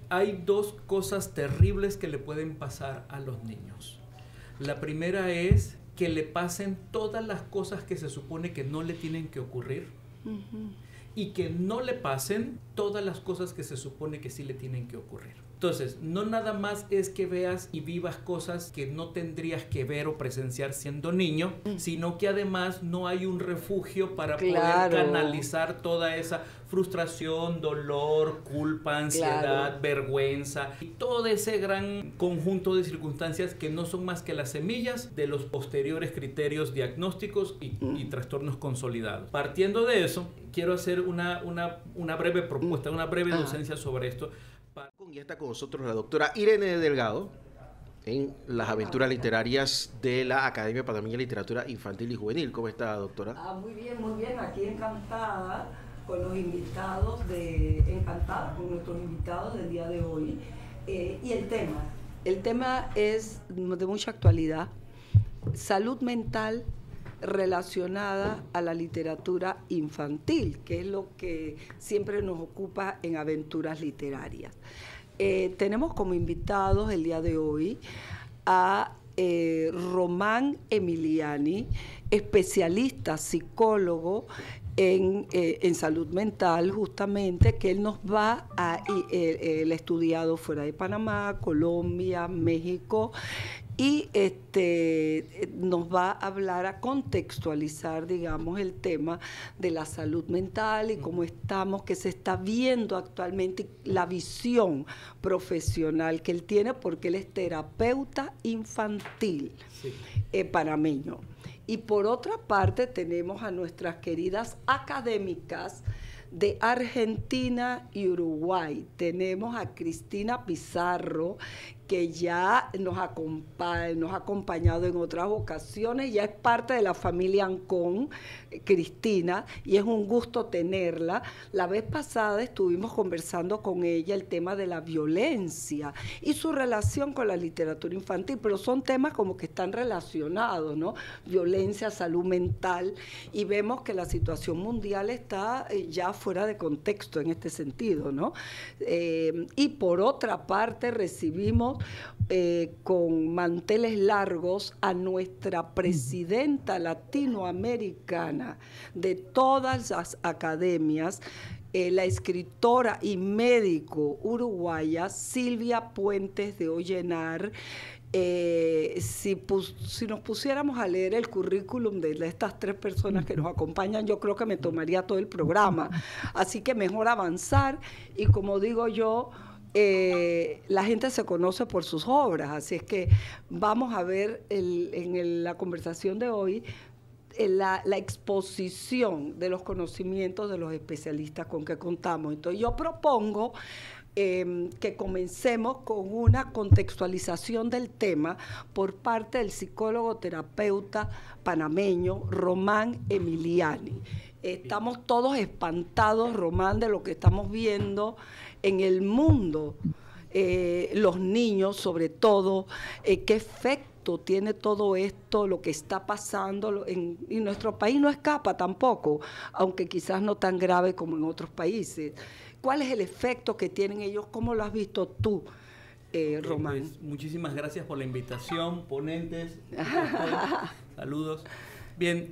hay dos cosas terribles que le pueden pasar a los niños. La primera es que le pasen todas las cosas que se supone que no le tienen que ocurrir. Y que no le pasen todas las cosas que se supone que sí le tienen que ocurrir. Entonces, no nada más es que veas y vivas cosas que no tendrías que ver o presenciar siendo niño, sino que además no hay un refugio para poder canalizar toda esa frustración, dolor, culpa, ansiedad, vergüenza y todo ese gran conjunto de circunstancias que no son más que las semillas de los posteriores criterios diagnósticos y trastornos consolidados. Partiendo de eso, quiero hacer una breve propuesta, una breve docencia sobre esto. Y está con nosotros la doctora Irene Delgado en las aventuras literarias de la Academia Panameña de Literatura Infantil y Juvenil. ¿Cómo está, doctora? Muy bien, muy bien. Aquí encantada con los invitados, encantada con nuestros invitados del día de hoy. Y el tema es de mucha actualidad. Salud mental relacionada a la literatura infantil, que es lo que siempre nos ocupa en Aventuras Literarias. Tenemos como invitados el día de hoy a Román Emiliani, especialista, psicólogo en salud mental, justamente, que él nos va a... él ha estudiado fuera de Panamá, Colombia, México, y nos va a hablar, a contextualizar, digamos, el tema de la salud mental y cómo estamos, que se está viendo actualmente, la visión profesional que él tiene, porque él es terapeuta infantil panameño. Y por otra parte tenemos a nuestras queridas académicas de Argentina y Uruguay. Tenemos a Cristina Pizarro, que ya nos ha acompañado en otras ocasiones, ya es parte de la familia Ancón, Cristina, y es un gusto tenerla. La vez pasada estuvimos conversando con ella el tema de la violencia y su relación con la literatura infantil, pero son temas como que están relacionados, ¿no? Violencia, salud mental, y vemos que la situación mundial está ya fuera de contexto en este sentido, ¿no? Y por otra parte recibimos con manteles largos a nuestra presidenta latinoamericana de todas las academias, la escritora y médico uruguaya Silvia Puentes de Ollenar. Si nos pusiéramos a leer el currículum de estas tres personas que nos acompañan, yo creo que me tomaría todo el programa. Así que mejor avanzar, y como digo yo, la gente se conoce por sus obras, así es que vamos a ver en la conversación de hoy la exposición de los conocimientos de los especialistas con que contamos. Entonces yo propongo que comencemos con una contextualización del tema por parte del psicólogo terapeuta panameño Román Emiliani. Estamos todos espantados, Román, de lo que estamos viendo en el mundo, los niños sobre todo, qué efecto tiene todo esto, lo que está pasando, y nuestro país no escapa tampoco, aunque quizás no tan grave como en otros países. ¿Cuál es el efecto que tienen ellos? ¿Cómo lo has visto tú, Román? Pues, muchísimas gracias por la invitación, ponentes. Saludos. Bien,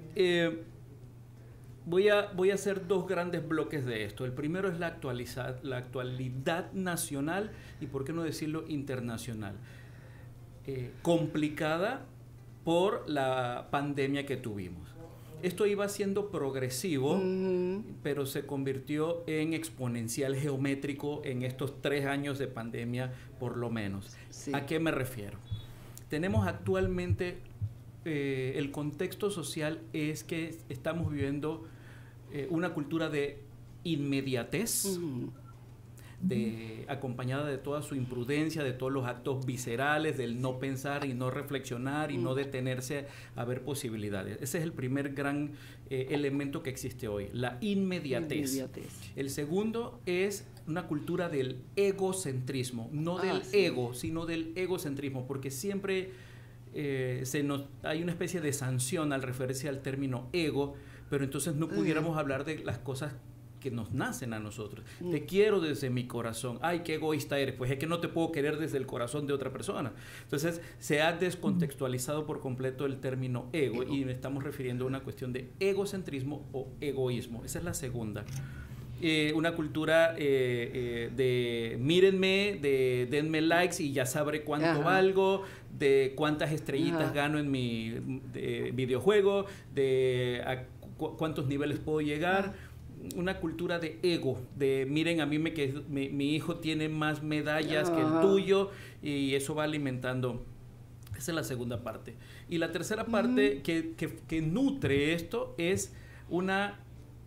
voy a hacer dos grandes bloques de esto. El primero es la actualidad nacional y, por qué no decirlo, internacional. Complicada por la pandemia que tuvimos. Esto iba siendo progresivo, pero se convirtió en exponencial, geométrico en estos 3 años de pandemia, por lo menos. Sí. ¿A qué me refiero? Tenemos actualmente, el contexto social es que estamos viviendo una cultura de inmediatez, acompañada de toda su imprudencia, de todos los actos viscerales, del no pensar y no reflexionar y no detenerse a ver posibilidades. Ese es el primer gran elemento que existe hoy, la inmediatez. El segundo es una cultura del egocentrismo, no del ego, sino del egocentrismo, porque siempre hay una especie de sanción al referirse al término ego, pero entonces no pudiéramos hablar de las cosas que nos nacen a nosotros. Te quiero desde mi corazón. Ay, qué egoísta eres. Pues es que no te puedo querer desde el corazón de otra persona. Entonces, se ha descontextualizado por completo el término ego y estamos refiriendo a una cuestión de egocentrismo o egoísmo. Esa es la segunda. Una cultura de mírenme, de denme likes y ya sabré cuánto valgo, de cuántas estrellitas gano en mi videojuego, de cuántos niveles puedo llegar. Una cultura de ego, de miren a mí mi hijo tiene más medallas que el tuyo, y eso va alimentando. Esa es la segunda parte. Y la tercera parte que nutre esto es una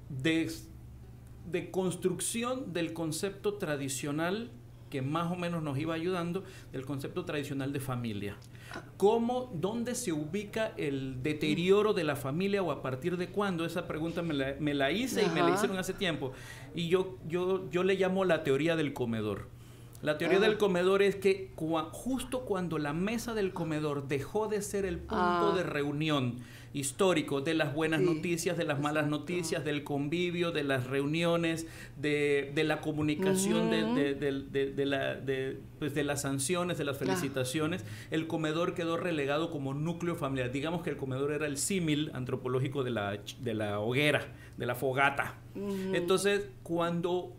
de construcción del concepto tradicional que más o menos nos iba ayudando, del concepto tradicional de familia. ¿Dónde se ubica el deterioro de la familia o a partir de cuándo? Esa pregunta me la hice y me la hicieron hace tiempo. Y yo le llamo la teoría del comedor. La teoría del comedor es que justo cuando la mesa del comedor dejó de ser el punto de reunión histórico de las buenas noticias, de las malas noticias, del convivio, de las reuniones, de la comunicación, de las sanciones, de las felicitaciones, el comedor quedó relegado como núcleo familiar. Digamos que el comedor era el símil antropológico de la hoguera, de la fogata. Entonces, cuando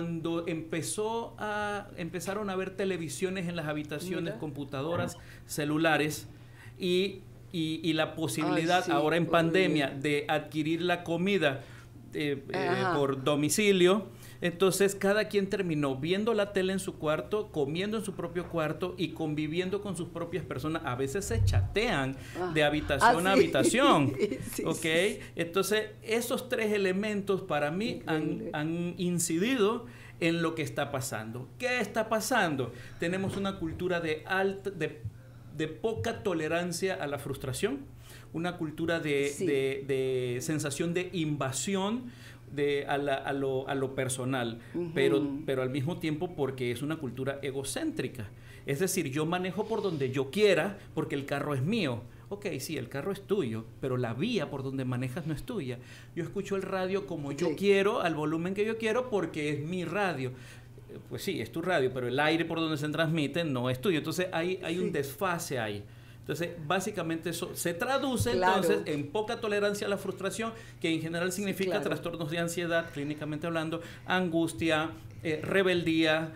empezaron a ver televisiones en las habitaciones, computadoras, celulares y la posibilidad ahora en pandemia de adquirir la comida por domicilio, entonces cada quien terminó viendo la tele en su cuarto, comiendo en su propio cuarto y conviviendo con sus propias personas. A veces se chatean de habitación a habitación. ¿Ok? Entonces, esos tres elementos para mí han incidido en lo que está pasando. ¿Qué está pasando? Tenemos una cultura de poca tolerancia a la frustración, una cultura de sensación de invasión a lo personal, pero al mismo tiempo porque es una cultura egocéntrica. Es decir, yo manejo por donde yo quiera porque el carro es mío. Ok, sí, el carro es tuyo, pero la vía por donde manejas no es tuya. Yo escucho el radio como yo quiero, al volumen que yo quiero, porque es mi radio. Pues sí, es tu radio, pero el aire por donde se transmite no es tuyo. Entonces hay un desfase ahí. Entonces, básicamente eso se traduce entonces en poca tolerancia a la frustración, que en general significa trastornos de ansiedad, clínicamente hablando, angustia, rebeldía,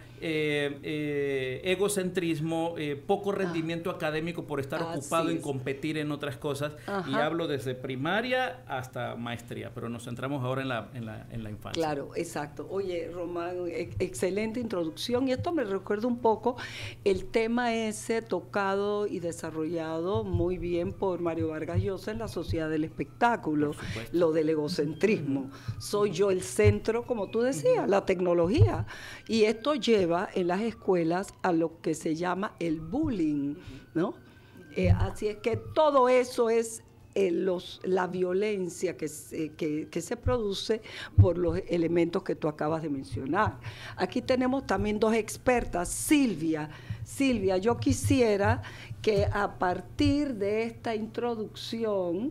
egocentrismo, poco rendimiento académico por estar ocupado en competir en otras cosas. Y hablo desde primaria hasta maestría, pero nos centramos ahora en la infancia. Claro, exacto. Oye, Román, excelente introducción, y esto me recuerda un poco el tema ese tocado y desarrollado muy bien por Mario Vargas Llosa en La Sociedad del Espectáculo, lo del egocentrismo. Soy yo el centro, como tú decías, la tecnología. Y esto lleva en las escuelas a lo que se llama el bullying, ¿no? Así es que todo eso es la violencia que se produce por los elementos que tú acabas de mencionar. Aquí tenemos también dos expertas. Silvia, yo quisiera que a partir de esta introducción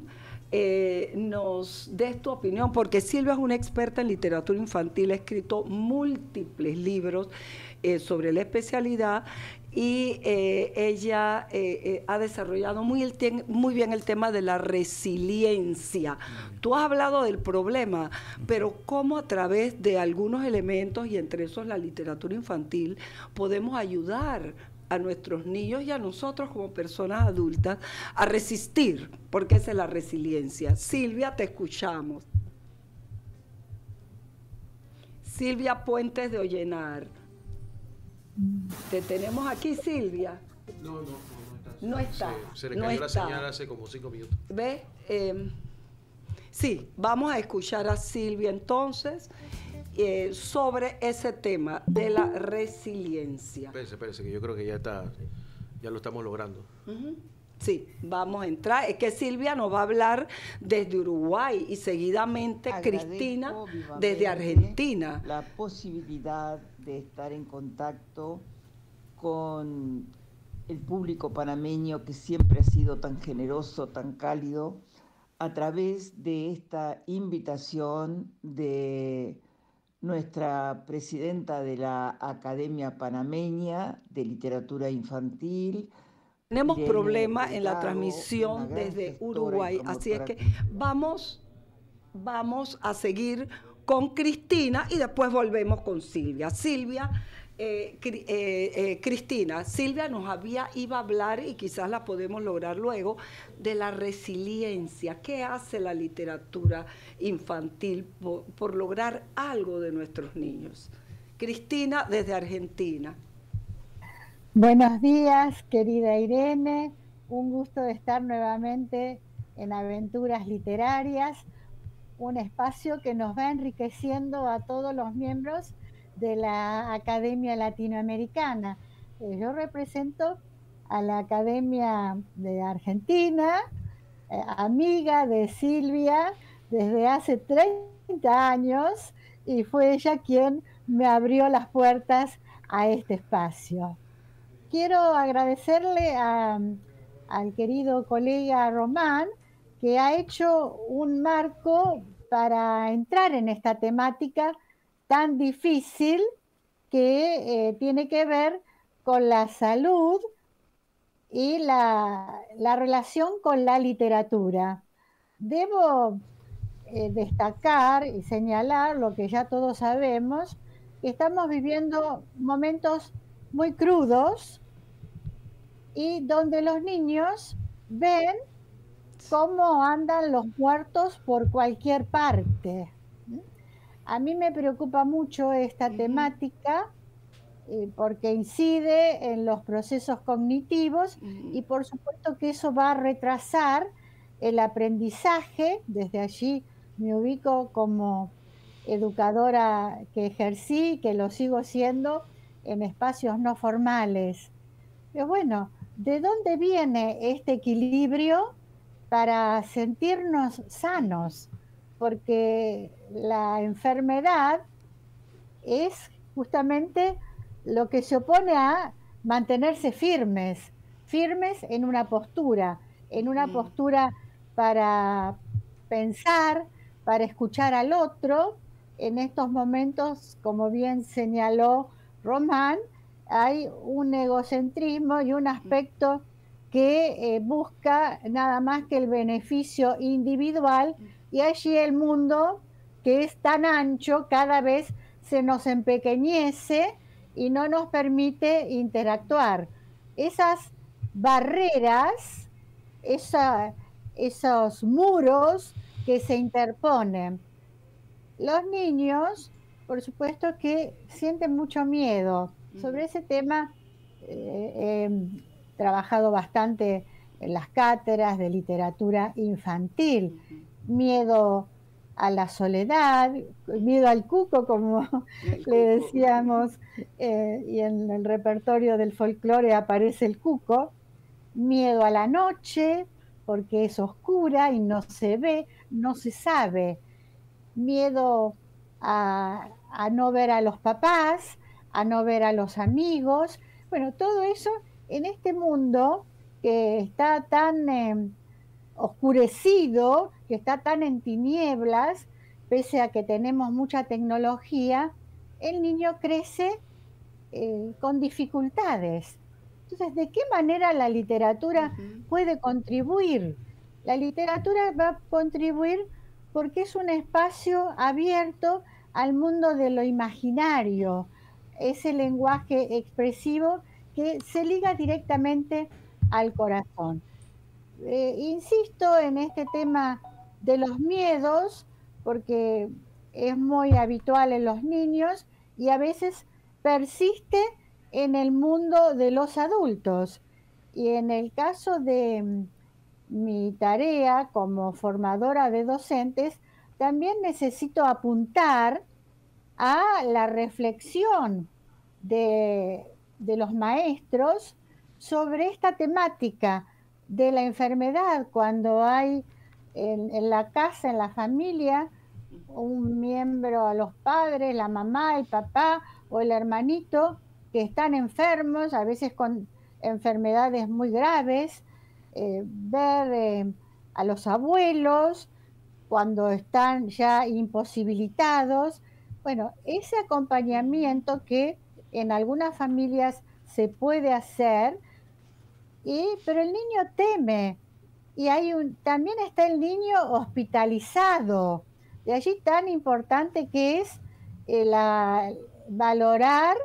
nos des tu opinión, porque Silvia es una experta en literatura infantil, ha escrito múltiples libros sobre la especialidad, y ella ha desarrollado muy bien el tema de la resiliencia. Tú has hablado del problema, pero cómo a través de algunos elementos, y entre esos la literatura infantil, podemos ayudar a nuestros niños y a nosotros como personas adultas a resistir, porque esa es la resiliencia. Silvia, te escuchamos. Silvia Puentes de Ollenar. ¿Te tenemos aquí, Silvia? No está. No está. Se le cayó la señal hace como 5 minutos. ¿Ves? Sí, vamos a escuchar a Silvia entonces sobre ese tema de la resiliencia. Espérese, que yo creo que ya lo estamos logrando. Sí, vamos a entrar. Es que Silvia nos va a hablar desde Uruguay y seguidamente Cristina desde Argentina. La posibilidad de estar en contacto con el público panameño, que siempre ha sido tan generoso, tan cálido, a través de esta invitación de nuestra presidenta de la Academia Panameña de Literatura Infantil. Tenemos Irene problemas en la Delgado, una transmisión gran desde gestora y Uruguay, así es promotora que cultural. vamos a seguir con Cristina y después volvemos con Silvia. Cristina, Silvia iba a hablar, y quizás la podemos lograr luego, de la resiliencia. ¿Qué hace la literatura infantil por lograr algo de nuestros niños? Cristina, desde Argentina. Buenos días, querida Irene. Un gusto de estar nuevamente en Aventuras Literarias, un espacio que nos va enriqueciendo a todos los miembros de la Academia Latinoamericana. Yo represento a la Academia de Argentina, amiga de Silvia desde hace 30 años, y fue ella quien me abrió las puertas a este espacio. Quiero agradecerle al querido colega Román, que ha hecho un marco para entrar en esta temática tan difícil que tiene que ver con la salud y la relación con la literatura. Debo destacar y señalar lo que ya todos sabemos, que estamos viviendo momentos muy crudos y donde los niños ven cómo andan los muertos por cualquier parte. A mí me preocupa mucho esta temática porque incide en los procesos cognitivos y por supuesto que eso va a retrasar el aprendizaje. Desde allí me ubico como educadora que ejercí, que lo sigo siendo en espacios no formales. Pero bueno, ¿de dónde viene este equilibrio para sentirnos sanos? Porque la enfermedad es justamente lo que se opone a mantenerse firmes en una postura para pensar, para escuchar al otro. En estos momentos, como bien señaló Román, hay un egocentrismo y un aspecto que busca nada más que el beneficio individual, y allí el mundo, que es tan ancho, cada vez se nos empequeñece y no nos permite interactuar. Esas barreras, esos muros que se interponen. Los niños, por supuesto que sienten mucho miedo. Sobre ese tema he trabajado bastante en las cátedras de literatura infantil. Miedo a la soledad, miedo al cuco, como le decíamos, y en el repertorio del folclore aparece el cuco. Miedo a la noche, porque es oscura y no se ve, no se sabe. Miedo a no ver a los papás, a no ver a los amigos. Bueno, todo eso en este mundo que está tan oscurecido, que está tan en tinieblas, pese a que tenemos mucha tecnología, el niño crece con dificultades. Entonces, ¿de qué manera la literatura puede contribuir? La literatura va a contribuir porque es un espacio abierto al mundo de lo imaginario, ese lenguaje expresivo que se liga directamente al corazón. Insisto en este tema de los miedos porque es muy habitual en los niños y a veces persiste en el mundo de los adultos. Y en el caso de mi tarea como formadora de docentes, también necesito apuntar a la reflexión de los maestros sobre esta temática de la enfermedad, cuando hay en la casa, en la familia, un miembro, a los padres, la mamá, el papá o el hermanito que están enfermos, a veces con enfermedades muy graves, ver a los abuelos cuando están ya imposibilitados, Bueno, ese acompañamiento que en algunas familias se puede hacer, pero el niño teme. Y también está el niño hospitalizado. De allí tan importante que es valorar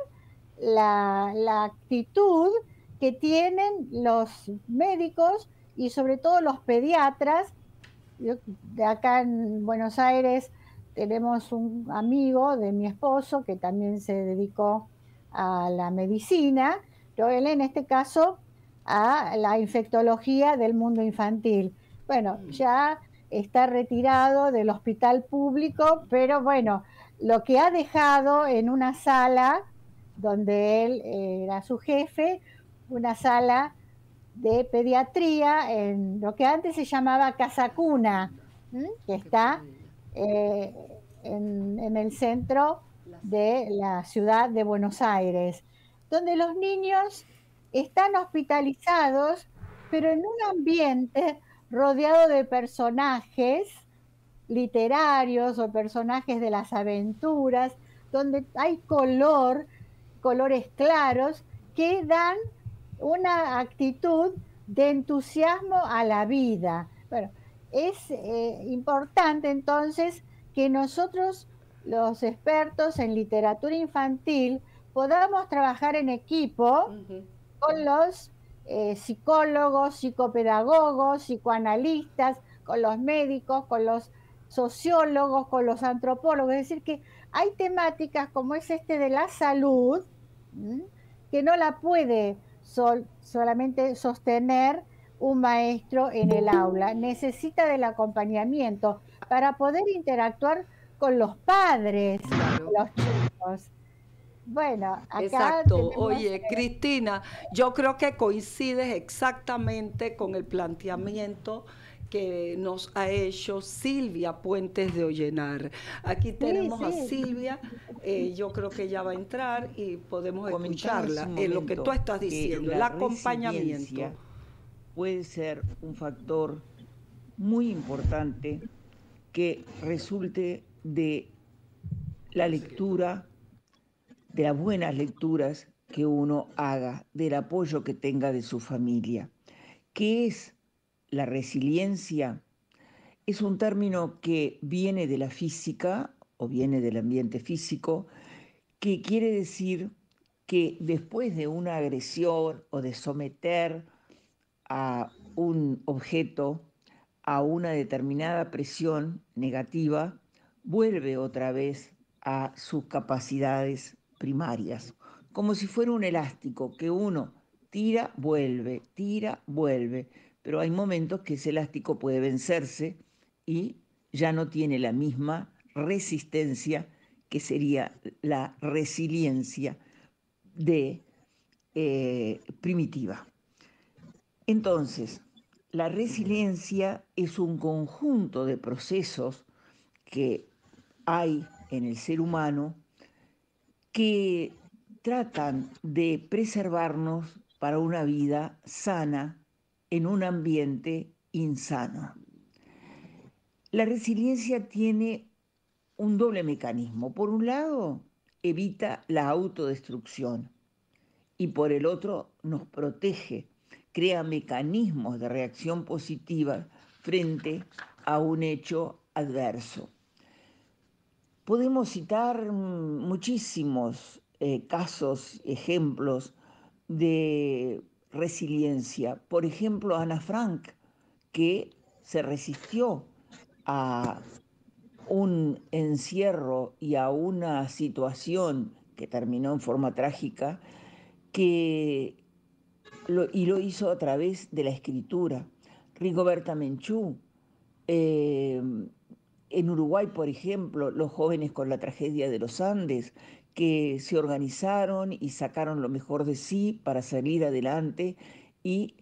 la actitud que tienen los médicos y sobre todo los pediatras. De acá en Buenos Aires tenemos un amigo de mi esposo que también se dedicó a la medicina, pero él en este caso a la infectología del mundo infantil. Bueno, ya está retirado del hospital público, pero bueno, lo que ha dejado en una sala donde él era su jefe, una sala de pediatría en lo que antes se llamaba Casa Cuna, que está eh, en el centro de la ciudad de Buenos Aires, donde los niños están hospitalizados, pero en un ambiente rodeado de personajes literarios o personajes de las aventuras, donde hay colores claros que dan una actitud de entusiasmo a la vida. Bueno, es importante entonces que nosotros, los expertos en literatura infantil, podamos trabajar en equipo con los psicólogos, psicopedagogos, psicoanalistas, con los médicos, con los sociólogos, con los antropólogos. Es decir, que hay temáticas como es de la salud, que no la puede solamente sostener un maestro en el aula. Necesita del acompañamiento para poder interactuar con los padres, Claro. los chicos. Bueno, acá Exacto. tenemos, Oye, Cristina, yo creo que coincides exactamente con el planteamiento que nos ha hecho Silvia Puentes de Ollenar. Aquí tenemos a sí. Silvia, yo creo que ella va a entrar y podemos Comentaba hace escucharla un en lo que momento tú estás que diciendo, el la acompañamiento. resiliencia puede ser un factor muy importante que resulte de la lectura, de las buenas lecturas que uno haga, del apoyo que tenga de su familia. ¿Qué es la resiliencia? Es un término que viene de la física o viene del ambiente físico, que quiere decir que después de una agresión o de someter a un objeto a una determinada presión negativa, vuelve otra vez a sus capacidades primarias, como si fuera un elástico que uno tira, vuelve, pero hay momentos que ese elástico puede vencerse y ya no tiene la misma resistencia que sería la resiliencia de primitiva. Entonces, la resiliencia es un conjunto de procesos que hay en el ser humano que tratan de preservarnos para una vida sana en un ambiente insano. La resiliencia tiene un doble mecanismo. Por un lado, evita la autodestrucción y por el otro, nos protege, crea mecanismos de reacción positiva frente a un hecho adverso. Podemos citar muchísimos casos, ejemplos de resiliencia. Por ejemplo, Ana Frank, que se resistió a un encierro y a una situación que terminó en forma trágica, y lo hizo a través de la escritura. Rigoberta Menchú, en Uruguay, por ejemplo, los jóvenes con la tragedia de los Andes, que se organizaron y sacaron lo mejor de sí para salir adelante y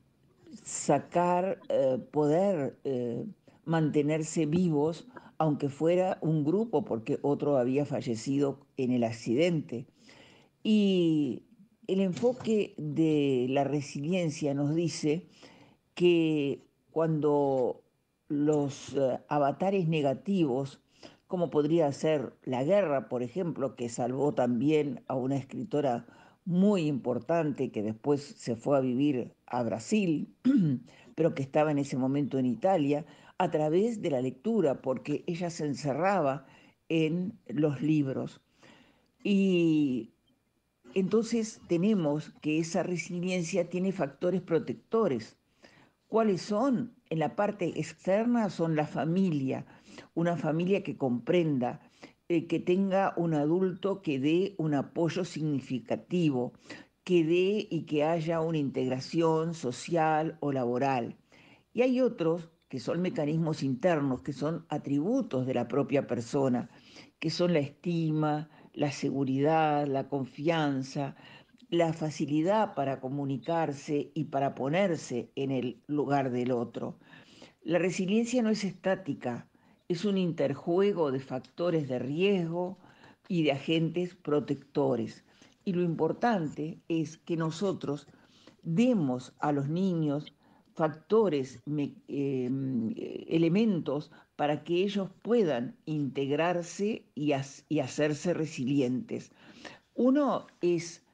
poder mantenerse vivos, aunque fuera un grupo, porque otro había fallecido en el accidente. Y el enfoque de la resiliencia nos dice que cuando los avatares negativos, como podría ser La Guerra, por ejemplo, que salvó también a una escritora muy importante que después se fue a vivir a Brasil, pero que estaba en ese momento en Italia, a través de la lectura, porque ella se encerraba en los libros. Y entonces tenemos que esa resiliencia tiene factores protectores. ¿Cuáles son? En la parte externa son la familia, una familia que comprenda, que tenga un adulto que dé un apoyo significativo, que dé y que haya una integración social o laboral. Y hay otros que son mecanismos internos, que son atributos de la propia persona, que son la estima, la seguridad, la confianza, la facilidad para comunicarse y para ponerse en el lugar del otro. La resiliencia no es estática, es un interjuego de factores de riesgo y de agentes protectores. Y lo importante es que nosotros demos a los niños factores, elementos para que ellos puedan integrarse y hacerse resilientes. Uno es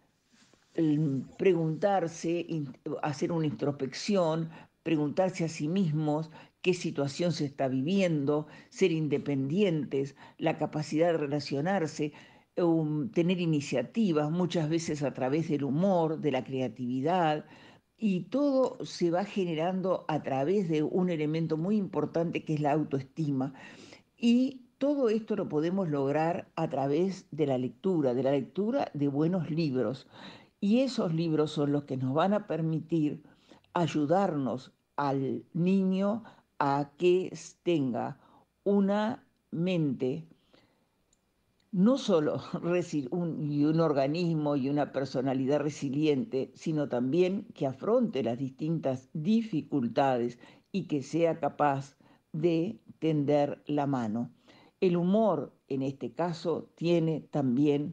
preguntarse, hacer una introspección, preguntarse a sí mismos qué situación se está viviendo, ser independientes, la capacidad de relacionarse, tener iniciativas, muchas veces a través del humor, de la creatividad, y todo se va generando a través de un elemento muy importante que es la autoestima. Y todo esto lo podemos lograr a través de la lectura de buenos libros. Y esos libros son los que nos van a permitir ayudarnos al niño a que tenga una mente, no solo un organismo y una personalidad resiliente, sino también que afronte las distintas dificultades y que sea capaz de tender la mano. El humor, en este caso, tiene también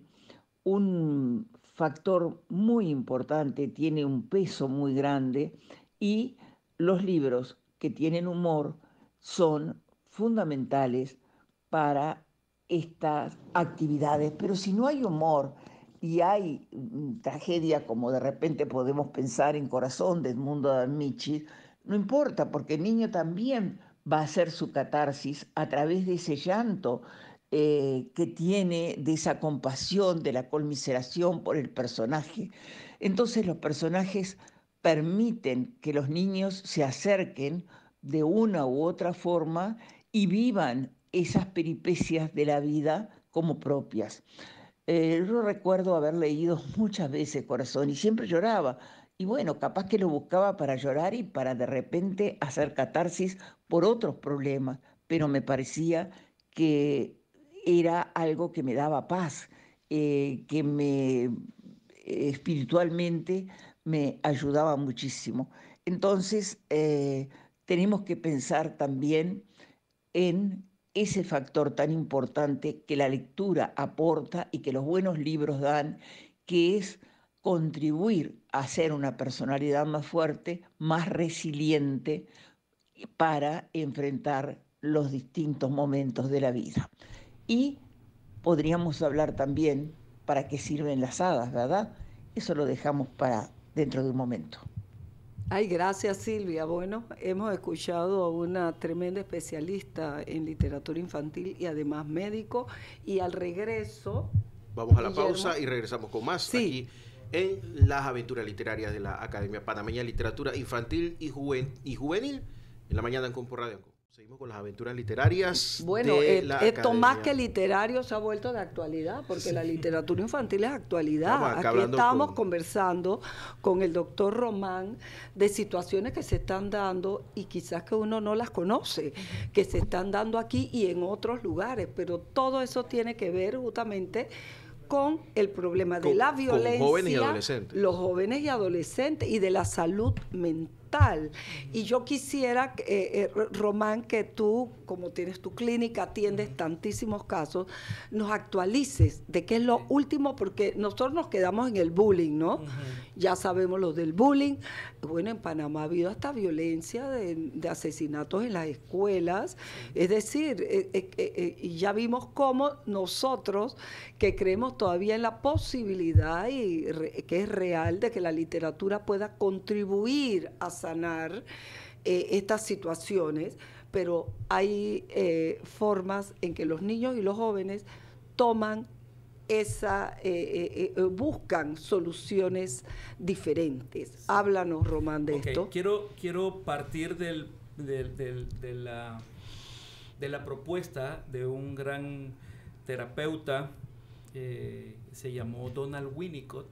un factor muy importante, tiene un peso muy grande, y los libros que tienen humor son fundamentales para estas actividades. Pero si no hay humor y hay tragedia, como de repente podemos pensar en Corazón de Edmundo de Amici, no importa, porque el niño también va a hacer su catarsis a través de ese llanto que tiene, de esa compasión, de la conmiseración por el personaje. Entonces los personajes permiten que los niños se acerquen de una u otra forma y vivan esas peripecias de la vida como propias. Yo recuerdo haber leído muchas veces Corazón y siempre lloraba. Y bueno, capaz que lo buscaba para llorar y para de repente hacer catarsis por otros problemas, pero me parecía que era algo que me daba paz, que espiritualmente me ayudaba muchísimo. Entonces, tenemos que pensar también en ese factor tan importante que la lectura aporta y que los buenos libros dan, que es contribuir a ser una personalidad más fuerte, más resiliente para enfrentar los distintos momentos de la vida. Y podríamos hablar también para qué sirven las hadas, ¿verdad? Eso lo dejamos para dentro de un momento. Ay, gracias Silvia. Bueno, hemos escuchado a una tremenda especialista en literatura infantil y además médico. Y al regreso... Vamos a la pausa y regresamos con más sí. Aquí en las aventuras literarias de la Academia Panameña de Literatura Infantil y Juvenil en la mañana en Compo Radio. Seguimos con las aventuras literarias. Bueno, de la esto Academia. más que literario se ha vuelto de actualidad, porque sí. La literatura infantil es actualidad. Aquí estábamos conversando con el doctor Román de situaciones que se están dando y quizás que uno no las conoce, que se están dando aquí y en otros lugares, pero todo eso tiene que ver justamente con el problema de la violencia, con jóvenes y adolescentes. Los jóvenes y adolescentes y de la salud mental total. Y yo quisiera, Román, que tú, como tienes tu clínica, atiendes tantísimos casos, nos actualices de qué es lo último, porque nosotros nos quedamos en el bullying, ¿no? Ya sabemos lo del bullying. Bueno, en Panamá ha habido hasta violencia de asesinatos en las escuelas. Es decir, y ya vimos cómo nosotros, que creemos todavía en la posibilidad y que es real de que la literatura pueda contribuir a sanar estas situaciones, pero hay formas en que los niños y los jóvenes toman buscan soluciones diferentes. Háblanos, Román, de esto. Quiero partir de la propuesta de un gran terapeuta, se llamó Donald Winnicott.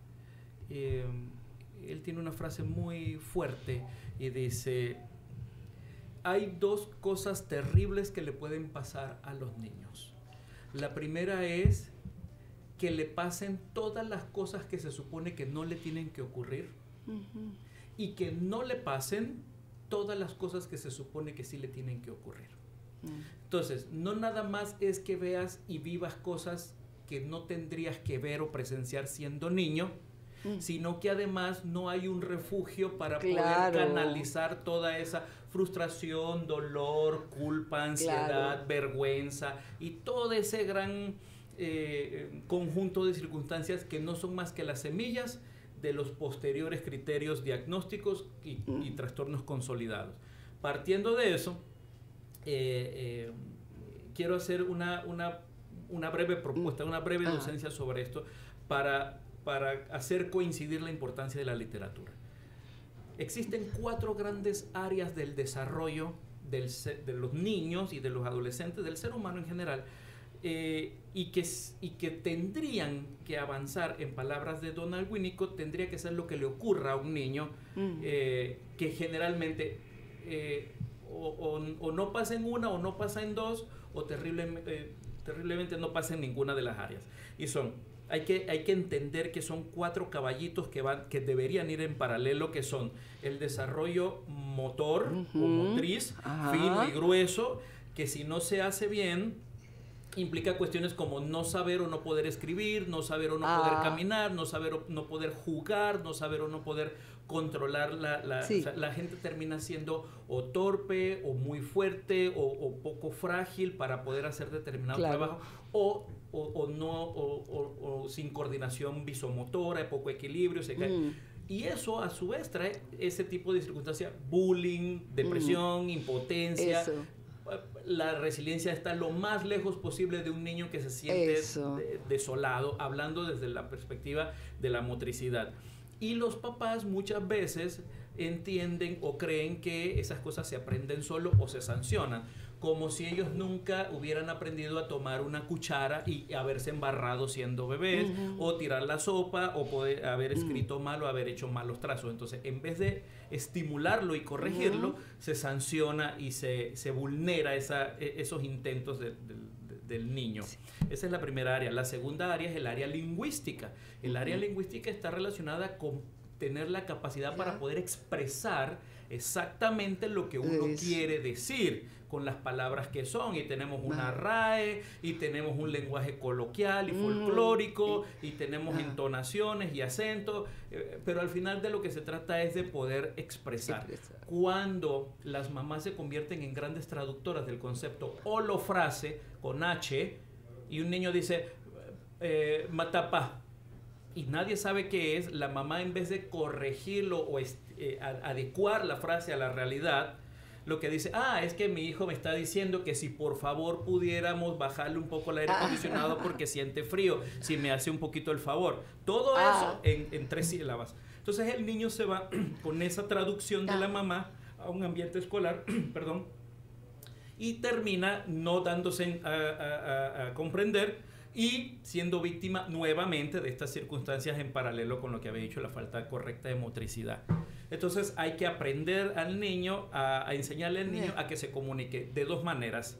Él tiene una frase muy fuerte y dice: hay dos cosas terribles que le pueden pasar a los niños. La primera es que le pasen todas las cosas que se supone que no le tienen que ocurrir, y que no le pasen todas las cosas que se supone que sí le tienen que ocurrir. Entonces, no nada más es que veas y vivas cosas que no tendrías que ver o presenciar siendo niño, sino que además no hay un refugio para poder canalizar toda esa frustración, dolor, culpa, ansiedad, vergüenza y todo ese gran conjunto de circunstancias que no son más que las semillas de los posteriores criterios diagnósticos y trastornos consolidados. Partiendo de eso, quiero hacer una breve propuesta, una breve docencia sobre esto para hacer coincidir la importancia de la literatura. Existen 4 grandes áreas del desarrollo de los niños y de los adolescentes, del ser humano en general, y que tendrían que avanzar, en palabras de Donald Winnicott, tendría que ser lo que le ocurra a un niño, que generalmente o no pasa en una, o no pasa en dos, o terriblemente no pasa en ninguna de las áreas. Y hay que entender que son 4 caballitos que deberían ir en paralelo, que son el desarrollo motor o motriz, fino y grueso, que si no se hace bien, implica cuestiones como no saber o no poder escribir, no saber o no poder caminar, no saber o no poder jugar, no saber o no poder controlar o sea, la gente termina siendo o torpe o muy fuerte o poco frágil para poder hacer determinado trabajo, o sin coordinación visomotora, poco equilibrio, se cae. Y eso a su vez trae ese tipo de circunstancias: bullying, depresión, impotencia. La resiliencia está lo más lejos posible de un niño que se siente desolado, hablando desde la perspectiva de la motricidad. Y los papás muchas veces entienden o creen que esas cosas se aprenden solo o se sancionan, como si ellos nunca hubieran aprendido a tomar una cuchara y haberse embarrado siendo bebés, o tirar la sopa, o poder haber escrito mal o haber hecho malos trazos. Entonces, en vez de estimularlo y corregirlo, se sanciona y se vulnera esos intentos del niño. Esa es la primera área. La segunda área es el área lingüística. El área lingüística está relacionada con tener la capacidad para poder expresar exactamente lo que uno quiere decir con las palabras que son, y tenemos una RAE, y tenemos un lenguaje coloquial y folclórico, y tenemos entonaciones y acentos, pero al final de lo que se trata es de poder expresar. Cuando las mamás se convierten en grandes traductoras del concepto holofrase con H, y un niño dice matapá, y nadie sabe qué es, la mamá, en vez de corregirlo o adecuar la frase a la realidad, lo que dice: es que mi hijo me está diciendo que si por favor pudiéramos bajarle un poco el aire acondicionado porque siente frío, si me hace un poquito el favor. Todo eso en 3 sílabas. Entonces el niño se va con esa traducción de la mamá a un ambiente escolar, perdón, y termina no dándose a comprender y siendo víctima nuevamente de estas circunstancias, en paralelo con lo que había dicho, la falta correcta de motricidad. Entonces hay que aprender al niño, a enseñarle al niño a que se comunique de 2 maneras,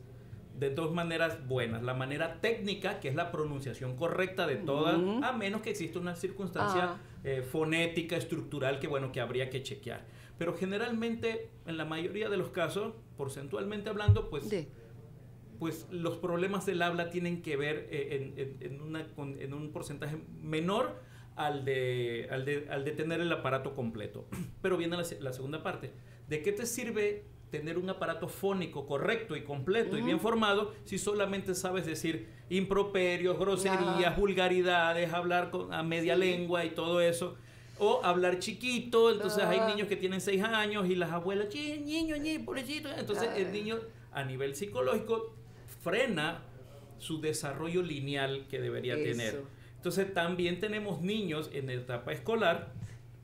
buenas. La manera técnica, que es la pronunciación correcta de todas, a menos que exista una circunstancia fonética, estructural, que bueno, que habría que chequear. Pero generalmente, en la mayoría de los casos, porcentualmente hablando, pues los problemas del habla tienen que ver en un porcentaje menor al de tener el aparato completo. Pero viene la segunda parte. ¿De qué te sirve tener un aparato fónico correcto y completo y bien formado si solamente sabes decir improperios, groserías, vulgaridades, hablar a media lengua y todo eso? O hablar chiquito, entonces hay niños que tienen 6 años y las abuelas, niño, pobrecito. Entonces el niño a nivel psicológico frena su desarrollo lineal que debería tener. Entonces también tenemos niños en la etapa escolar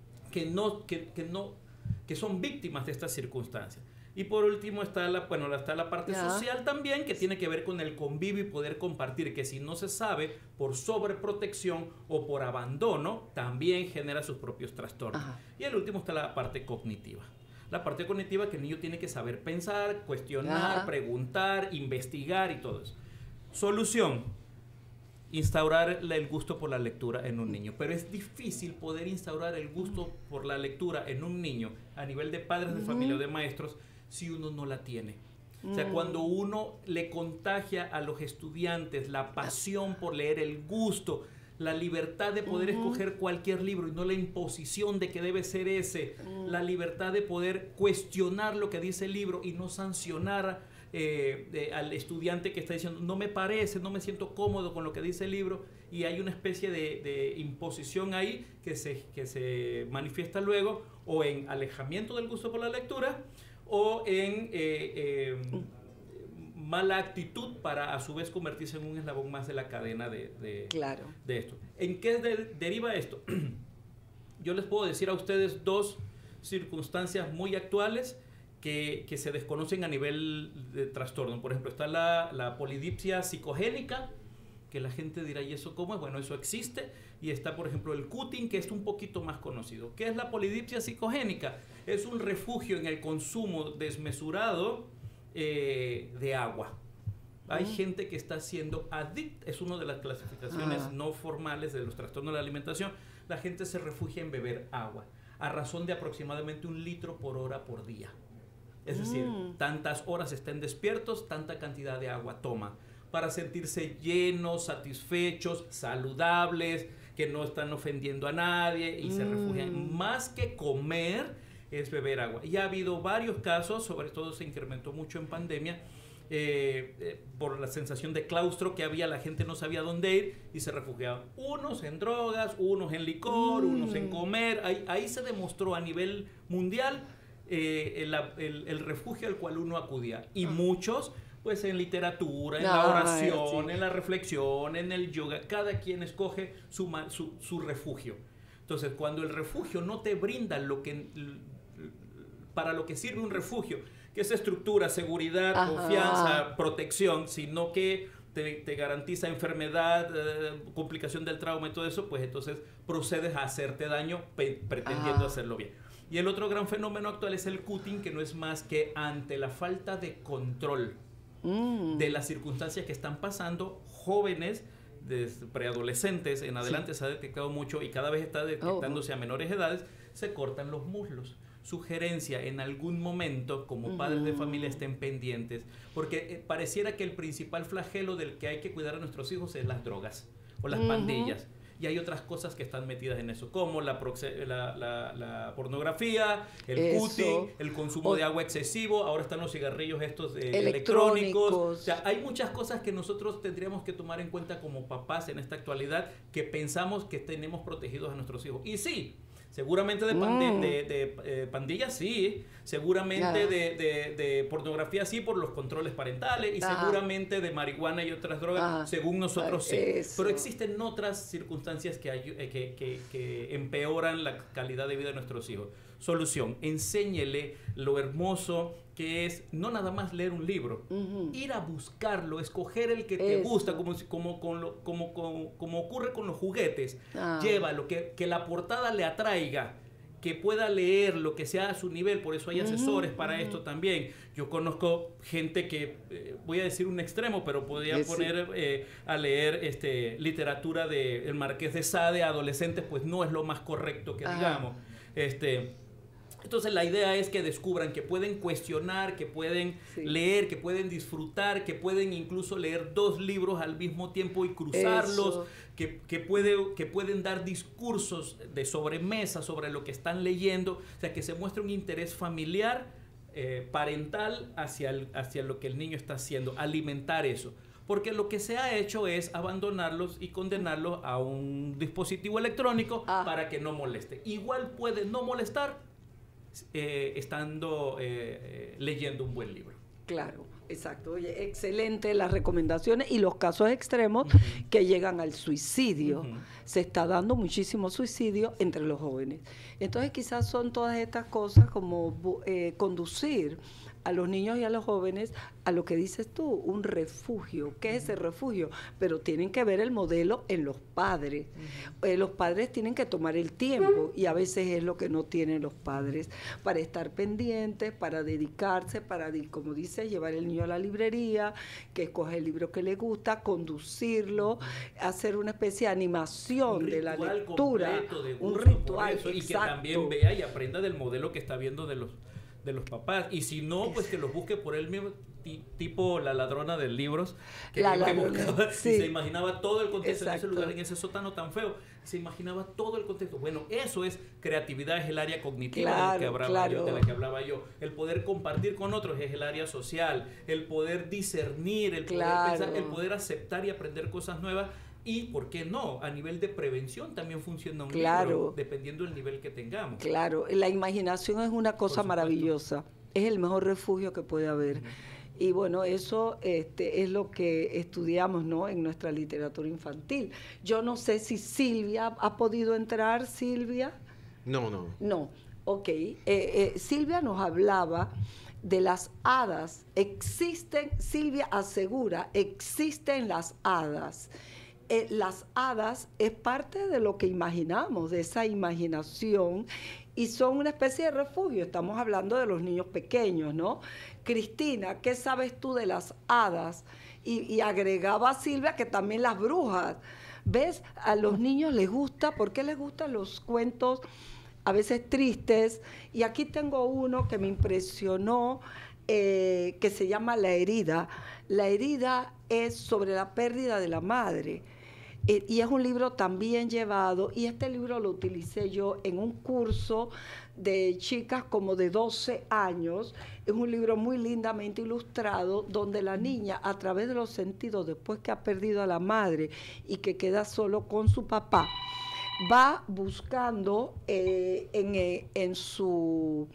que son víctimas de estas circunstancias. Y por último está la parte social también, que tiene que ver con el convivio y poder compartir, que si no se sabe, por sobreprotección o por abandono, también genera sus propios trastornos. Y el último está la parte cognitiva. La parte cognitiva, que el niño tiene que saber pensar, cuestionar, preguntar, investigar y todo eso. Solución: instaurar el gusto por la lectura en un niño. Pero es difícil poder instaurar el gusto por la lectura en un niño a nivel de padres de familia o de maestros si uno no la tiene. O sea, cuando uno le contagia a los estudiantes la pasión por leer, el gusto, la libertad de poder escoger cualquier libro y no la imposición de que debe ser ese, la libertad de poder cuestionar lo que dice el libro y no sancionar al estudiante que está diciendo no me parece, no me siento cómodo con lo que dice el libro, y hay una especie de imposición ahí que se manifiesta luego o en alejamiento del gusto por la lectura o en mala actitud para a su vez convertirse en un eslabón más de la cadena de esto. ¿En qué deriva esto? Yo les puedo decir a ustedes 2 circunstancias muy actuales que se desconocen a nivel de trastorno. Por ejemplo, está la polidipsia psicogénica, que la gente dirá, ¿y eso cómo es? Bueno, eso existe. Y está, por ejemplo, el cutting, que es un poquito más conocido. ¿Qué es la polidipsia psicogénica? Es un refugio en el consumo desmesurado de agua. Hay gente que está siendo adicta, es una de las clasificaciones no formales de los trastornos de la alimentación. La gente se refugia en beber agua, a razón de aproximadamente 1 litro por hora por día. Es decir, tantas horas estén despiertos, tanta cantidad de agua toman, para sentirse llenos, satisfechos, saludables, que no están ofendiendo a nadie y se refugian. Más que comer, es beber agua. Y ha habido varios casos, sobre todo se incrementó mucho en pandemia, por la sensación de claustro que había, la gente no sabía dónde ir y se refugiaban. Unos en drogas, unos en licor, unos en comer. Ahí se demostró a nivel mundial el refugio al cual uno acudía. Y muchos, pues en literatura, en la oración, en la reflexión, en el yoga, cada quien escoge su refugio. Entonces, cuando el refugio no te brinda para lo que sirve un refugio, que es estructura, seguridad, confianza, protección, sino que te garantiza enfermedad, complicación del trauma y todo eso, pues entonces procedes a hacerte daño pretendiendo hacerlo bien. Y el otro gran fenómeno actual es el cutting, que no es más que ante la falta de control de las circunstancias que están pasando, jóvenes, desde preadolescentes en adelante se ha detectado mucho y cada vez está detectándose a menores edades, se cortan los muslos. Sugerencia: en algún momento, como padres de familia, estén pendientes, porque pareciera que el principal flagelo del que hay que cuidar a nuestros hijos es las drogas o las pandillas. Y hay otras cosas que están metidas en eso, como la pornografía, el cutting, el consumo de agua excesivo, ahora están los cigarrillos estos electrónicos. O sea, hay muchas cosas que nosotros tendríamos que tomar en cuenta como papás en esta actualidad, que pensamos que tenemos protegidos a nuestros hijos. Y sí, seguramente de pandillas sí, seguramente de pornografía sí, por los controles parentales, y seguramente de marihuana y otras drogas, según nosotros sí. Pero existen otras circunstancias que empeoran la calidad de vida de nuestros hijos. Solución: enséñele lo hermoso que es no nada más leer un libro, ir a buscarlo, escoger el que te gusta, como ocurre con los juguetes. Llévalo, que la portada le atraiga que pueda leer lo que sea a su nivel, por eso hay asesores para esto también. Yo conozco gente que, voy a decir un extremo, pero podría poner a leer literatura del Marqués de Sade a adolescentes, pues no es lo más correcto que digamos. Entonces la idea es que descubran que pueden cuestionar, que pueden leer, que pueden disfrutar, que pueden incluso leer 2 libros al mismo tiempo y cruzarlos, que pueden dar discursos de sobremesa sobre lo que están leyendo, o sea, que se muestre un interés familiar, parental hacia lo que el niño está haciendo, alimentar eso. Porque lo que se ha hecho es abandonarlos y condenarlos a un dispositivo electrónico para que no moleste. Igual puede no molestar estando leyendo un buen libro. Claro, exacto. Oye, excelente las recomendaciones y los casos extremos que llegan al suicidio. Se está dando muchísimo suicidio entre los jóvenes. Entonces quizás son todas estas cosas como conducir a los niños y a los jóvenes a lo que dices tú, un refugio. ¿Qué es ese refugio? Pero tienen que ver el modelo en los padres. Los padres tienen que tomar el tiempo y a veces es lo que no tienen los padres para estar pendientes, para dedicarse, para, como dice, llevar el niño a la librería, que escoge el libro que le gusta, conducirlo, hacer una especie de animación de la lectura, un ritual, y que también vea y aprenda del modelo que está viendo de los papás, y si no, pues que los busque por él mismo, tipo la ladrona de libros, que buscaba, y se imaginaba todo el contexto en ese lugar, en ese sótano tan feo, se imaginaba todo el contexto. Bueno, eso es creatividad, es el área cognitiva de la que hablaba yo. El poder compartir con otros es el área social, el poder discernir, el poder pensar, el poder aceptar y aprender cosas nuevas. Y, ¿por qué no? A nivel de prevención también funciona un libro, dependiendo del nivel que tengamos. Claro, la imaginación es una cosa maravillosa. Es el mejor refugio que puede haber. Y bueno, eso es lo que estudiamos, ¿no?, en nuestra literatura infantil. Yo no sé si Silvia ha podido entrar, Silvia. No, ok. Silvia nos hablaba de las hadas. Silvia asegura, existen las hadas. Las hadas es parte de lo que imaginamos, de esa imaginación, y son una especie de refugio. Estamos hablando de los niños pequeños, ¿no? Cristina, ¿qué sabes tú de las hadas? Y agregaba a Silvia que también las brujas. ¿Ves? A los niños les gusta, ¿por qué les gustan los cuentos a veces tristes? Y aquí tengo uno que me impresionó, que se llama La herida. La herida es sobre la pérdida de la madre. Y es un libro también llevado, y este libro lo utilicé yo en un curso de chicas como de 12 años. Es un libro muy lindamente ilustrado, donde la niña, a través de los sentidos, después que ha perdido a la madre y que queda solo con su papá, va buscando en su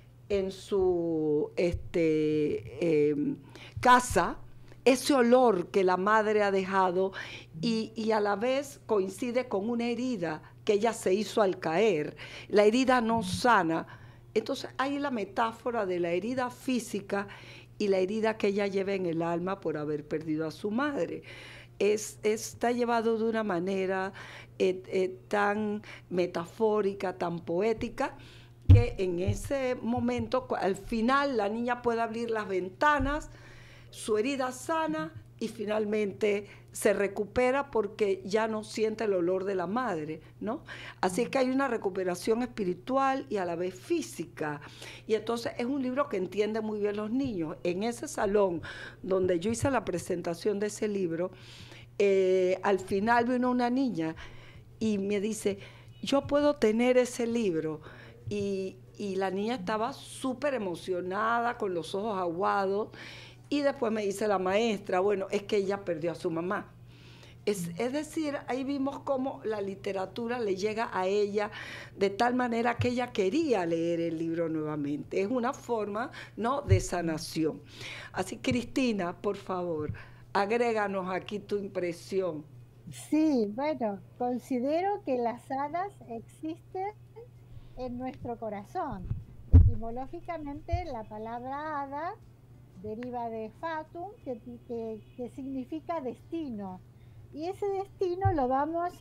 casa ese olor que la madre ha dejado, y a la vez coincide con una herida que ella se hizo al caer. La herida no sana. Entonces hay la metáfora de la herida física y la herida que ella lleva en el alma por haber perdido a su madre. Está llevado de una manera tan metafórica, tan poética, que en ese momento, al final, la niña puede abrir las ventanas, su herida sana, y finalmente se recupera porque ya no siente el olor de la madre, ¿no? Así que hay una recuperación espiritual y a la vez física. Y entonces es un libro que entienden muy bien los niños. En ese salón donde yo hice la presentación de ese libro, al final vino una niña y me dice, yo puedo tener ese libro. Y la niña estaba súper emocionada, con los ojos aguados. Y después me dice la maestra, bueno, es que ella perdió a su mamá. Es decir, ahí vimos cómo la literatura le llega a ella de tal manera que ella quería leer el libro nuevamente. Es una forma, ¿no?, de sanación. Así, Cristina, por favor, agréganos aquí tu impresión. Sí, bueno, considero que las hadas existen en nuestro corazón. Etimológicamente, la palabra hada deriva de fatum, que significa destino. Y ese destino lo vamos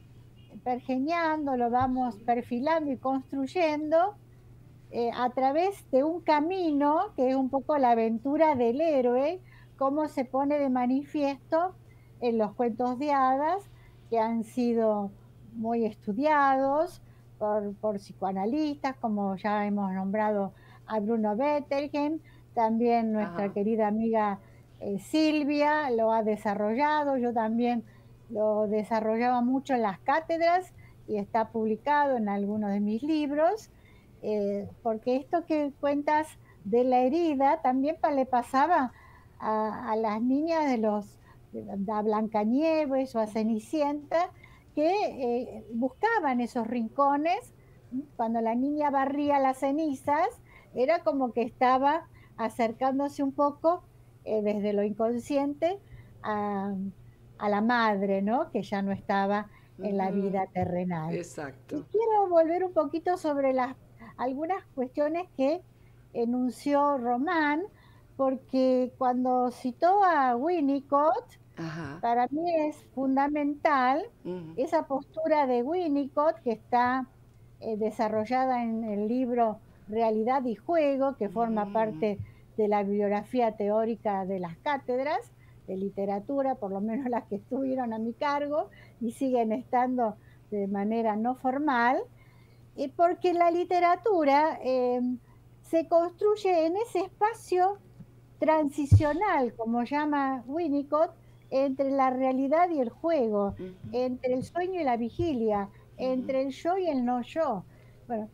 pergeñando, lo vamos perfilando y construyendo a través de un camino que es un poco la aventura del héroe, como se pone de manifiesto en los cuentos de hadas que han sido muy estudiados por psicoanalistas, como ya hemos nombrado a Bruno Bettelheim, también nuestra Ajá. querida amiga Silvia lo ha desarrollado, yo también lo desarrollaba mucho en las cátedras y está publicado en algunos de mis libros, porque esto que cuentas de la herida también le pasaba a las niñas a Blancanieves o a Cenicienta, que buscaban esos rincones. Cuando la niña barría las cenizas, era como que estaba acercándose un poco desde lo inconsciente a, a la madre, ¿no? Que ya no estaba en la Ujú. vida terrenal. Y Exacto. quiero volver un poquito sobre algunas cuestiones que enunció Román, porque cuando citó a Winnicott, Ajá. para mí es fundamental Ujú. esa postura de Winnicott que está desarrollada en el libro Realidad y Juego, que forma Ujú. parte de la bibliografía teórica de las cátedras de literatura, por lo menos las que estuvieron a mi cargo y siguen estando de manera no formal, porque la literatura se construye en ese espacio transicional, como llama Winnicott, entre la realidad y el juego, Ujú. entre el sueño y la vigilia, Ujú. entre el yo y el no yo. Bueno,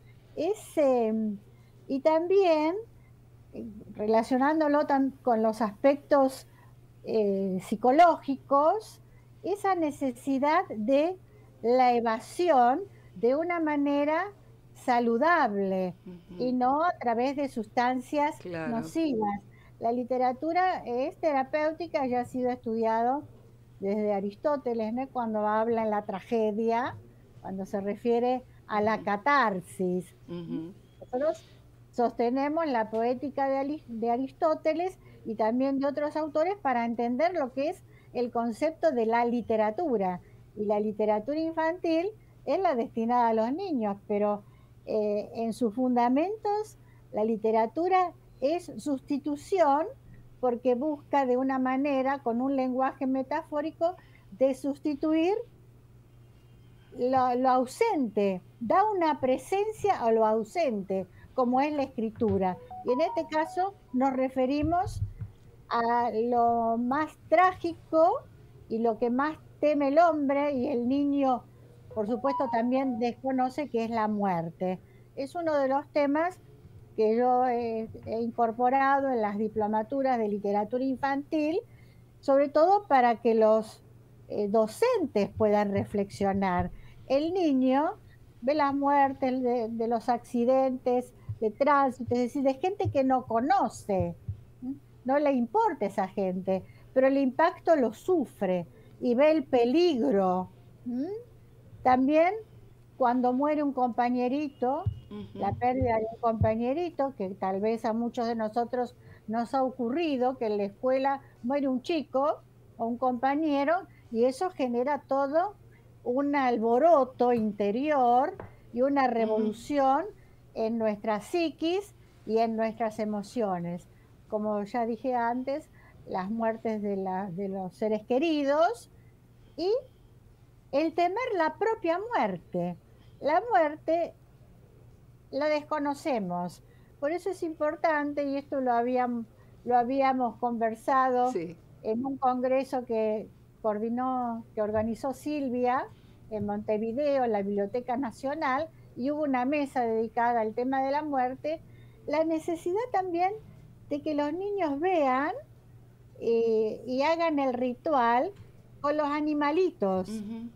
y también relacionándolo con los aspectos psicológicos, esa necesidad de la evasión de una manera saludable y Ujú. no a través de sustancias Claro. nocivas. La literatura es terapéutica, ya ha sido estudiado desde Aristóteles, ¿no? Cuando habla en la tragedia, cuando se refiere a la Ujú. catarsis. Ujú. Nosotros sostenemos la poética de Aristóteles y también de otros autores para entender lo que es el concepto de la literatura. Y la literatura infantil es la destinada a los niños, pero en sus fundamentos la literatura es sustitución porque busca de una manera, con un lenguaje metafórico, de sustituir lo ausente, da una presencia a lo ausente, como es la escritura. Y en este caso nos referimos a lo más trágico y lo que más teme el hombre y el niño, por supuesto, también desconoce, que es la muerte. Es uno de los temas que yo he incorporado en las diplomaturas de literatura infantil, sobre todo para que los docentes puedan reflexionar. El niño ve las muertes de los accidentes de tránsito, es decir, de gente que no conoce, ¿m? No le importa esa gente, pero el impacto lo sufre y ve el peligro. ¿M? También cuando muere un compañerito, la Ujú. pérdida de un compañerito, que tal vez a muchos de nosotros nos ha ocurrido, que en la escuela muere un chico o un compañero y eso genera todo un alboroto interior y una Ujú. revolución en nuestra psiquis y en nuestras emociones. Como ya dije antes, las muertes de los seres queridos y el temer la propia muerte. La muerte la desconocemos. Por eso es importante, y esto lo habíamos conversado Sí. en un congreso que organizó Silvia en Montevideo, en la Biblioteca Nacional, y hubo una mesa dedicada al tema de la muerte, la necesidad también de que los niños vean y hagan el ritual con los animalitos. Ujú.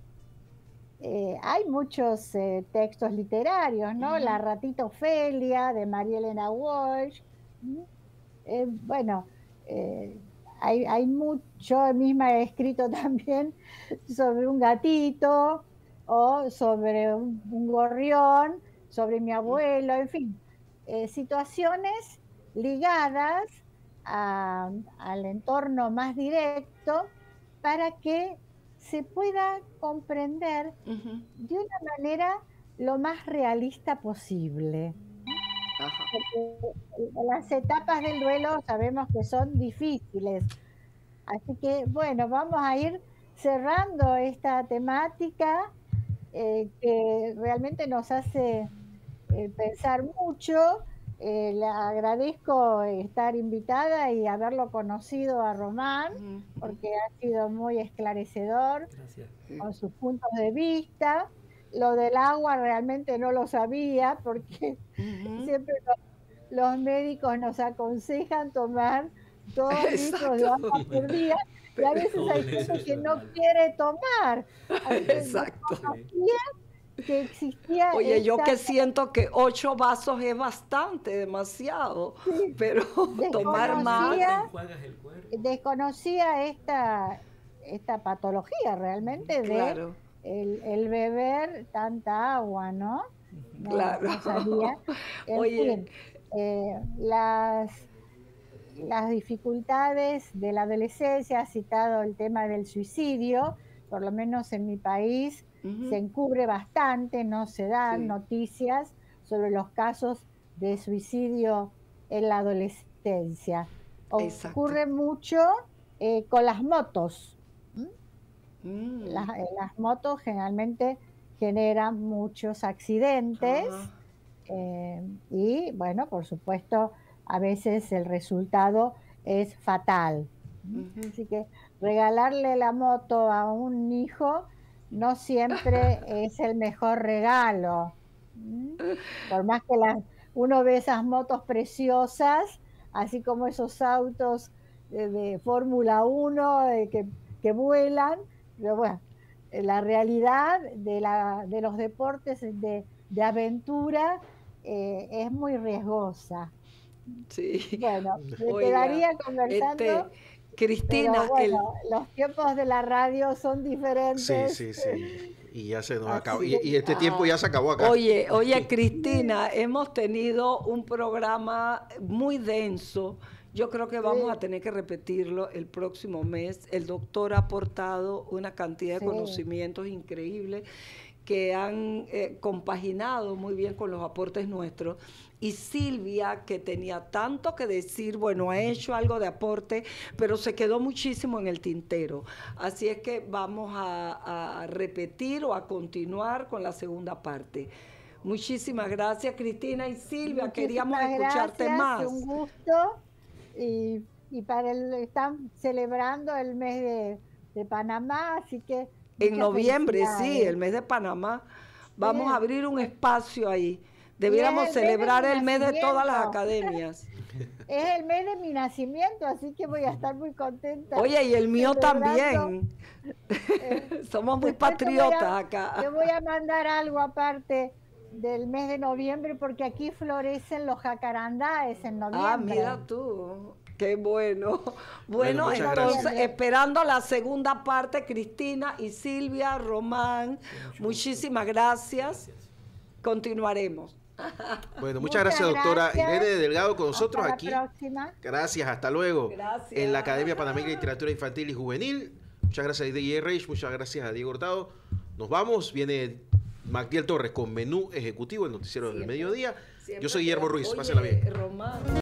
Hay muchos textos literarios, ¿no? La Ujú. ratita Ofelia de María Elena Walsh. ¿M? Bueno, eh, yo misma he escrito también sobre un gatito o sobre un gorrión, sobre mi abuelo, en fin, situaciones ligadas al entorno más directo para que se pueda comprender de una manera lo más realista posible. Ajá. Porque las etapas del duelo sabemos que son difíciles. Así que, bueno, vamos a ir cerrando esta temática que realmente nos hace pensar mucho. Le agradezco estar invitada y haberlo conocido a Román, porque ha sido muy esclarecedor Gracias. con sus puntos de vista. Lo del agua realmente no lo sabía, porque siempre los médicos nos aconsejan tomar 2 litros de agua por día, y a veces hay gente que no quiere tomar. Así que Exacto. no conocía que existía. Oye, yo esta- que siento que 8 vasos es bastante, demasiado, pero tomar más. Desconocía. Te enjuagas el cuerpo. Desconocía esta patología realmente de Claro, el beber tanta agua, ¿no? No, claro. no sabía. En Oye. fin, las dificultades de la adolescencia, ha citado el tema del suicidio, por lo menos en mi país se encubre bastante, no se dan Sí. noticias sobre los casos de suicidio en la adolescencia. Exacto. Ocurre mucho con las motos. Mm. Las motos generalmente generan muchos accidentes. Y bueno, por supuesto, a veces el resultado es fatal. Así que regalarle la moto a un hijo no siempre es el mejor regalo. Por más que uno ve esas motos preciosas, así como esos autos de Fórmula 1 que vuelan, pero bueno, la realidad de los deportes de aventura es muy riesgosa. Sí. Bueno, me Oiga, quedaría conversando, Cristina, pero bueno, los tiempos de la radio son Sí, diferentes. sí, sí. Y ya se nos Así acabó. que- Y este tiempo ya se acabó acá. Oye, Cristina, hemos tenido un programa muy denso. Yo creo que vamos a tener que repetirlo el próximo mes. El doctor ha aportado una cantidad de Sí. conocimientos increíbles que han compaginado muy bien con los aportes nuestros. Y Silvia, que tenía tanto que decir, bueno, ha hecho algo de aporte, pero se quedó muchísimo en el tintero. Así es que vamos a repetir o a continuar con la segunda parte. Muchísimas gracias, Cristina y Silvia. Queríamos Muchísimas escucharte gracias, más. un gusto. Y están celebrando el mes de Panamá, así que En muchas noviembre, sí, felicidades. el mes de Panamá. Vamos Bien. a abrir un espacio ahí. Debiéramos Y es el mes de celebrar mi el mes de todas las nacimiento. academias. Es el mes de mi nacimiento, así que voy a estar muy contenta. Oye, y el mío celebrando. también. Somos muy Después patriotas Te acá. voy a mandar algo aparte del mes de noviembre, porque aquí florecen los jacarandáes en noviembre. Ah, mira tú. Qué bueno. Bueno, Bueno, muchas entonces, gracias. esperando la segunda parte, Cristina y Silvia, Román, muchísimas gracias. Continuaremos. Bueno, muchas gracias, doctora gracias. Irene Delgado, con nosotros Hasta aquí. la próxima. Gracias, hasta luego. Gracias. En la Academia Panameña de Literatura Infantil y Juvenil. Muchas gracias a DJ Reich, muchas gracias a Diego Hurtado. Nos vamos, viene Magdiel Torres con Menú Ejecutivo, el noticiero del mediodía. Yo soy Guillermo Ruiz, Oye, pásela bien. Román.